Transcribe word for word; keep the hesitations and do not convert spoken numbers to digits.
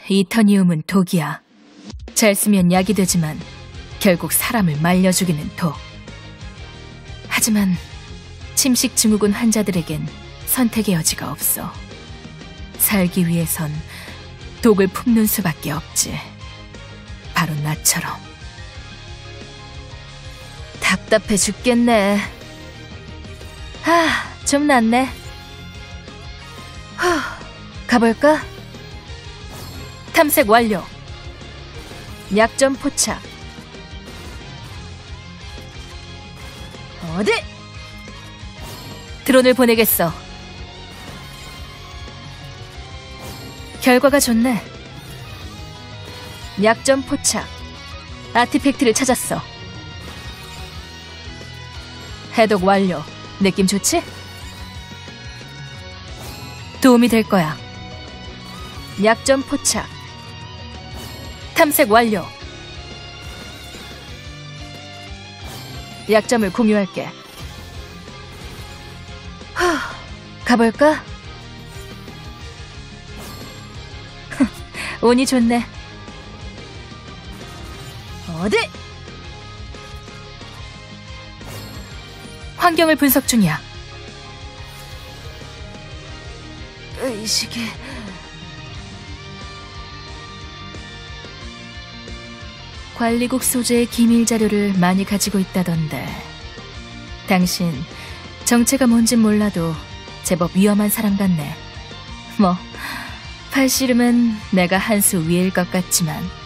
이터니움은 독이야. 잘 쓰면 약이 되지만 결국 사람을 말려 죽이는 독. 하지만 침식 증후군 환자들에겐 선택의 여지가 없어. 살기 위해선 독을 품는 수밖에 없지. 바로 나처럼. 답답해 죽겠네. 아, 좀 낫네. 후, 가볼까? 탐색 완료. 약점 포착. 어디? 드론을 보내겠어. 결과가 좋네. 약점 포착. 아티팩트를 찾았어. 해독 완료. 느낌 좋지? 도움이 될 거야. 약점 포착. 탐색 완료. 약점을 공유할게. 후, 가볼까? 운이 좋네. 어디? 환경을 분석 중이야. 의식이... 관리국 소재의 기밀 자료를 많이 가지고 있다던데. 당신 정체가 뭔진 몰라도 제법 위험한 사람 같네. 뭐 팔씨름은 내가 한 수 위일 것 같지만